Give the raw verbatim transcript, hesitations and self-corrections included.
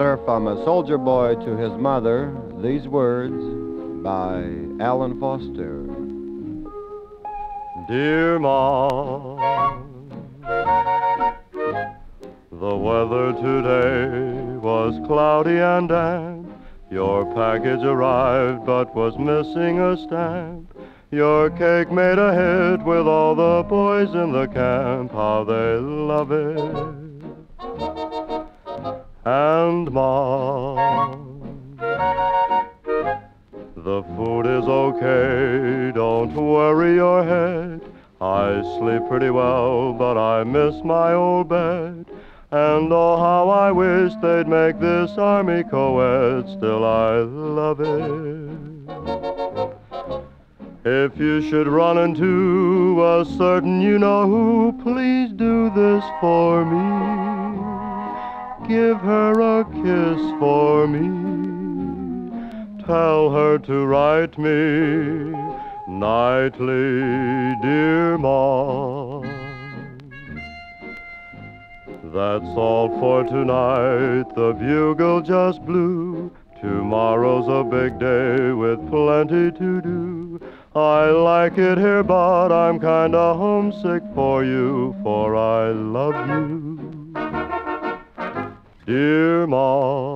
letter from a soldier boy to his mother. These words by Alan Foster. Dear Mom, the weather today was cloudy and damp. Your package arrived but was missing a stamp. Your cake made a hit with all the boys in the camp. How they love it. And Mom, the food is okay, don't worry your head. I sleep pretty well, but I miss my old bed. And oh, how I wish they'd make this Army co-ed, still I love it. If you should run into a certain you-know-who, please do this for me. Give her a kiss for me. Tell her to write me nightly, dear Mom. That's all for tonight, the bugle just blew. Tomorrow's a big day with plenty to do. I like it here, but I'm kinda homesick for you, for I love you, dear Mom.